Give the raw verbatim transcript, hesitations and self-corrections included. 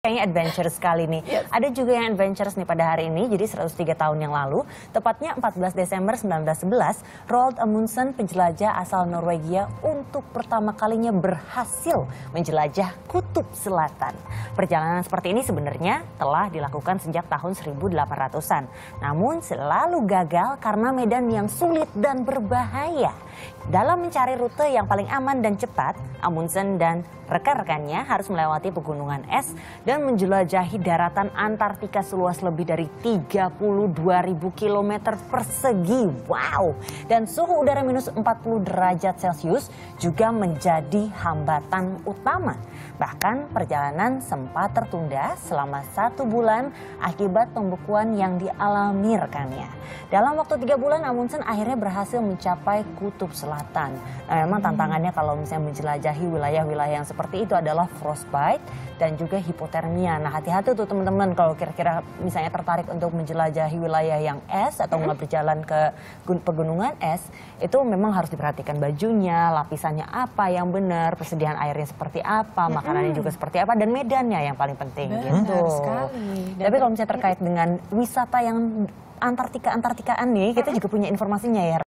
Kayaknya adventurous sekali nih. Yes. Ada juga yang adventurous nih pada hari ini, jadi seratus tiga tahun yang lalu, tepatnya empat belas Desember seribu sembilan ratus sebelas, Roald Amundsen, penjelajah asal Norwegia, untuk pertama kalinya berhasil menjelajah kutub selatan. Perjalanan seperti ini sebenarnya telah dilakukan sejak tahun seribu delapan ratusan, namun selalu gagal karena medan yang sulit dan berbahaya. Dalam mencari rute yang paling aman dan cepat, Amundsen dan rekan-rekannya harus melewati pegunungan es dan menjelajahi daratan Antartika seluas lebih dari tiga puluh dua ribu kilometer persegi. Wow! Dan suhu udara minus empat puluh derajat Celcius juga menjadi hambatan utama. Bahkan perjalanan sempat tertunda selama satu bulan akibat pembekuan yang dialami rekannya. Dalam waktu tiga bulan, Amundsen akhirnya berhasil mencapai kutub selatan. Nah, memang tantangannya kalau misalnya menjelajahi wilayah-wilayah yang seperti itu adalah frostbite dan juga hipotermia. Nah, hati-hati tuh teman-teman kalau kira-kira misalnya tertarik untuk menjelajahi wilayah yang es atau mulai berjalan ke pegunungan es, itu memang harus diperhatikan bajunya, lapisannya apa yang benar, persediaan airnya seperti apa, makanannya juga seperti apa, dan medannya yang paling penting. Benar gitu. sekali. Dan tapi kalau misalnya terkait dengan wisata yang Antartika-Antartikaan nih, kita juga punya informasinya ya.